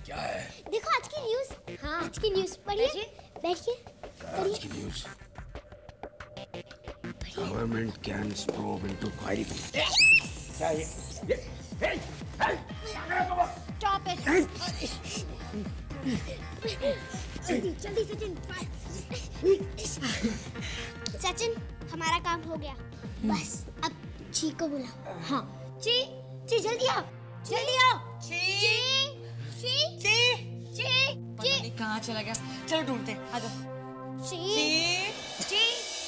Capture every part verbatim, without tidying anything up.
क्या है? देखो आज की न्यूज़। हाँ आज की न्यूज़ पढ़िए। बैठिए। आज की news. Government can probe into fiery. क्या ये? ये? Hey! Hey! Stop it! जल्दी जल्दी सचिन। सचिन हमारा काम हो गया। बस अब ची को बुलाओ। हाँ ची ची जल्दी आओ जल्दी आओ। ची ची ची ची पता नहीं कहाँ चला गया। चलो ढूंढते हैं। आ जाओ। ची ची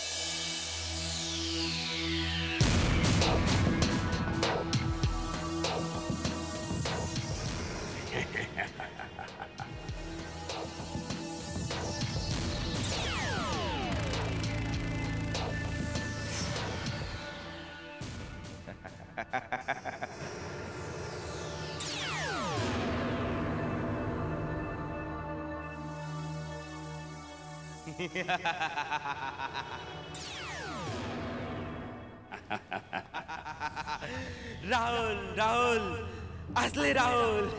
राहुल राहुल असली राहुल।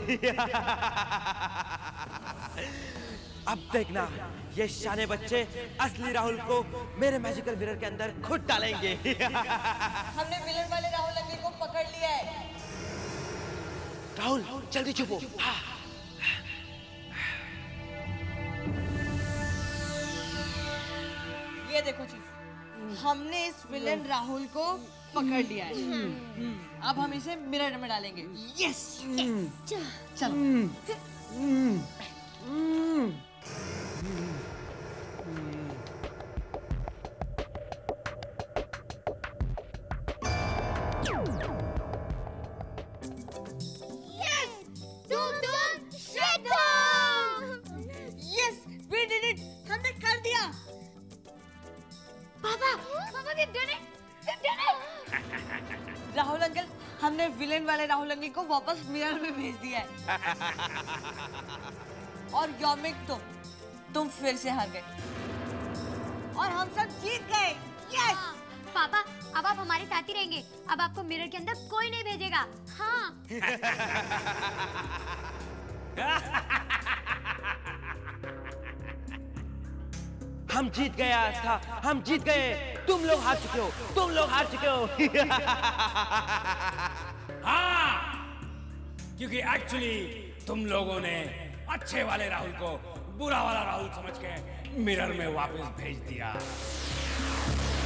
अब देखना ये शाने बच्चे असली राहुल को मेरे मैजिकल मिरर के अंदर खुद डालेंगे। हमने विलन वाले राहुल अंकल को पकड़ लिया है। राहुल जल्दी चुप हो। ये देखो चीफ, हमने इस विलन राहुल को पकड़ लिया है। अब हम इसे मिरर में डालेंगे। यस चलो। राहुल अंकल, हमने विलेन वाले राहुल अंकल को वापस मिरर में भेज दिया है। और योमिक तुम तुम फिर से हार गए और हम सब जीत गए। यस पापा अब आप हमारे साथ ही रहेंगे। अब आपको मिरर के अंदर कोई नहीं भेजेगा। हाँ हम जीत गए आस्था, हम जीत गए। तुम लोग हार चुके हो, तुम लोग हार चुके हो। हाँ, क्योंकि एक्चुअली तुम लोगों ने अच्छे वाले राहुल को बुरा वाला राहुल समझ के मिरर में वापस भेज दिया।